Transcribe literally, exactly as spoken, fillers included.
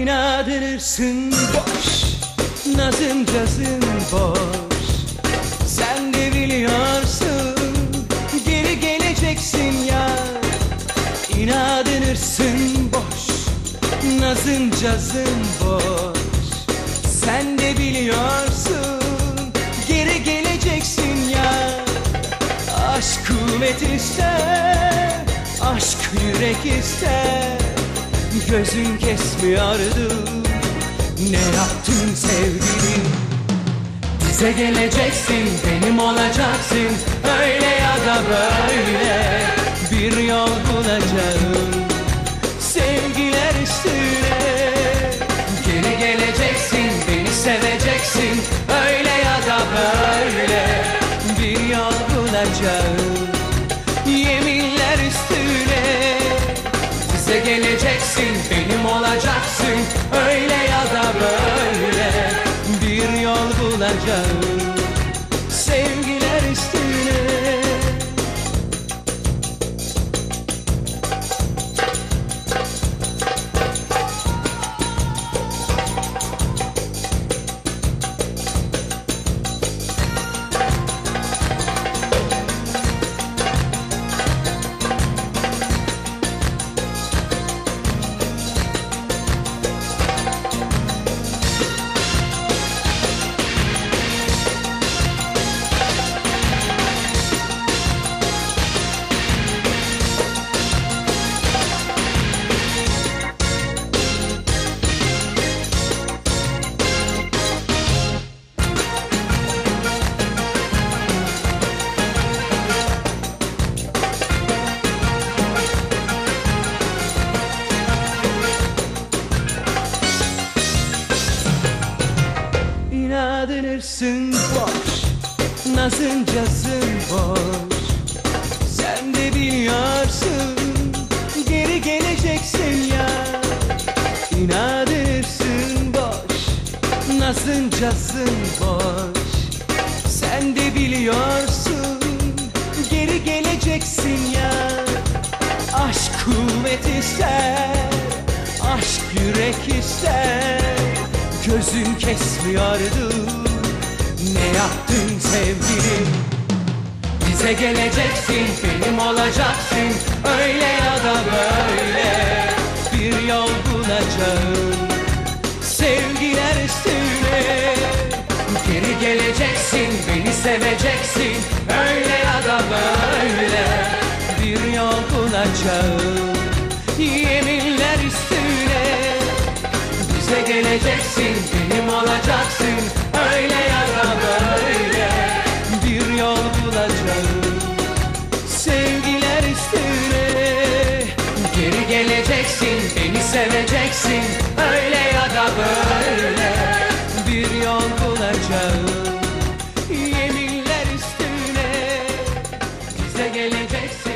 İnadınırsın boş, nazın cazın boş. Sen de biliyorsun, geri geleceksin ya. İnadınırsın boş, nazın cazın boş. Sen de biliyorsun, geri geleceksin ya. Aşk kuvvet ister, aşk yürek ister. Gözün kesmiyordu, ne yaptın sevgilim? Bize geleceksin, benim olacaksın, öyle ya da böyle. Bir yol bulacağım, sevgiler üstüne. Geri geleceksin, beni seveceksin, öyle ya da böyle. Bir yol bulacağım, yeminler üstüne. Bize geleceksin, benim olacaksın, öyle ya da böyle. Bir yol bulacağım, sevgiler üstüne. İnadınırsın boş, nazın cazın boş. Sen de biliyorsun, geri geleceksin ya. İnadınırsın boş, nazın cazın boş. Sen de biliyorsun, geri geleceksin ya. Aşk kuvvet ister, aşk yürek ister. Gözün kesmiyordu, ne yaptın sevgilim? Bize geleceksin, benim olacaksın, öyle ya da böyle. Bir yol bulacağım, sevgiler üstüne. Geri geleceksin, beni seveceksin, öyle ya da böyle. Bir yol bulacağım, yeminler üstüne. Bize geleceksin, benim olacaksın, öyle ya da böyle. Bir yol bulacağım, sevgiler üstüne. Geri geleceksin, beni seveceksin, öyle ya da böyle. Bir yol bulacağım, yeminler üstüne. Bize geleceksin.